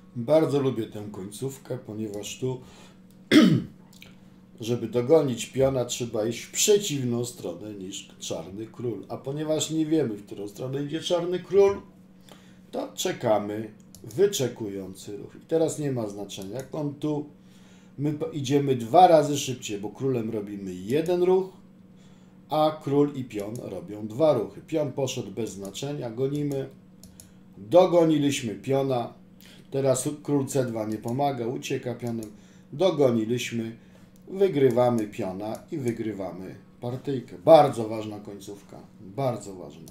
Bardzo lubię tę końcówkę, ponieważ tu, żeby dogonić piona, trzeba iść w przeciwną stronę niż czarny król. A ponieważ nie wiemy, w którą stronę idzie czarny król, to czekamy, wyczekujący ruch. I teraz nie ma znaczenia, jak on tu, my idziemy 2 razy szybciej, bo królem robimy 1 ruch, a król i pion robią 2 ruchy. Pion poszedł bez znaczenia, gonimy, dogoniliśmy piona, teraz król C2 nie pomaga, ucieka pionem, dogoniliśmy, wygrywamy piona i wygrywamy partyjkę. Bardzo ważna końcówka, bardzo ważna.